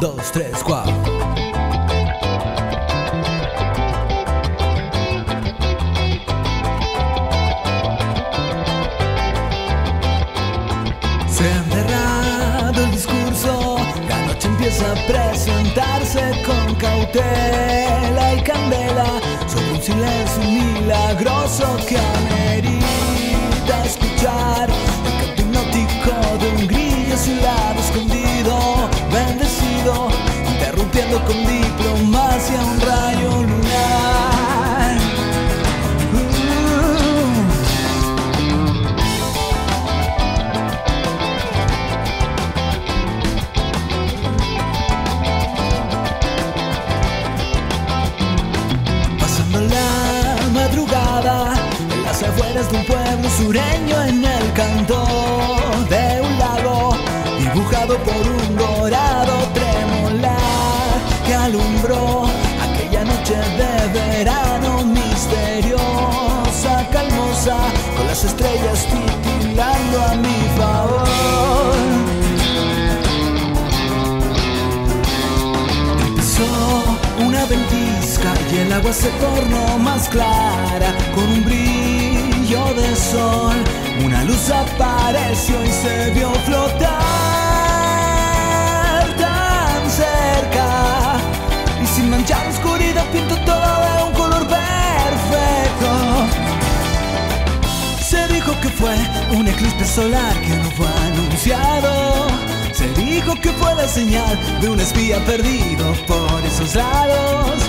2, 3, 4. Se ha enterrado el discurso, la noche empieza a presentarse con cautela y candela sobre un silencio milagroso que amerita escuchar el canto hipnótico de un grillo a su lado escondido, bendecido, interrumpiendo con diplomacia un rayo lunar. La madrugada en las afueras de un pueblo sureño, en el canto de un lago dibujado por un dorado tremolar que alumbró aquella noche de verano misteriosa, calmosa, con las estrellas titilando a mi favor. Empezó una ventisca y el agua se tornó más clara con un brillo de sol. Una luz apareció y se vio flotar tan cerca, y sin manchar la oscuridad pintó todo de un color perfecto. Se dijo que fue un eclipse solar que no fue anunciado. Se dijo que fue la señal de un espía perdido por esos lados.